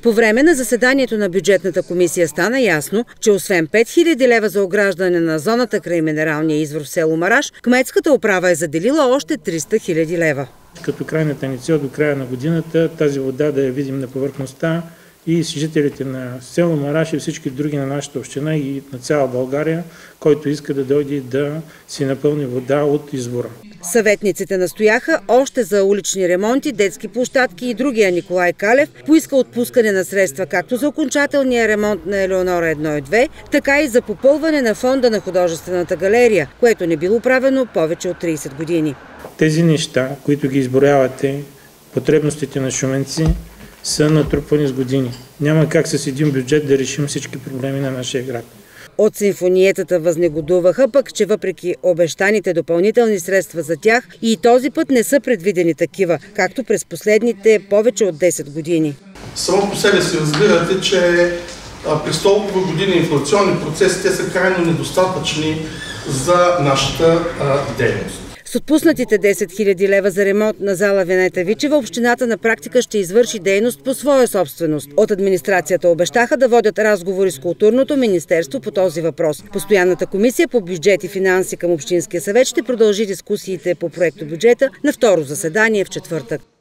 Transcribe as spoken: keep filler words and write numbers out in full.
По време на заседанието на бюджетната комисия стана ясно, че освен пет хиляди лева за ограждане на зоната край минералния извор в село Мараш, кметската управа е заделила още триста хиляди лева. Като крайната ни цел до края на годината тази вода да я видим на повърхността и с жителите на село Мараш и всички други на нашата община и на цяла България, който иска да дойде да си напълни вода от извора. Съветниците настояха още за улични ремонти, детски площадки и другия. Николай Калев поиска отпускане на средства както за окончателния ремонт на Елеонора едно и две, така и за попълване на фонда на художествената галерия, което не било правено повече от трийсет години. Тези неща, които ги изброявате, потребностите на шуменци, са натрупвани с години. Няма как с един бюджет да решим всички проблеми на нашия град. От симфониетата възнегодуваха пък, че въпреки обещаните допълнителни средства за тях и този път не са предвидени такива, както през последните повече от десет години. Само по себе си разбирате, че през толкова години инфлационни процеси те са крайно недостатъчни за нашата дейност. С отпуснатите десет хиляди лева за ремонт на зала Венета Вичева, общината на практика ще извърши дейност по своя собственост. От администрацията обещаха да водят разговори с културното министерство по този въпрос. Постоянната комисия по бюджет и финанси към Общинския съвет ще продължи дискусиите по проектобюджета на второ заседание в четвъртък.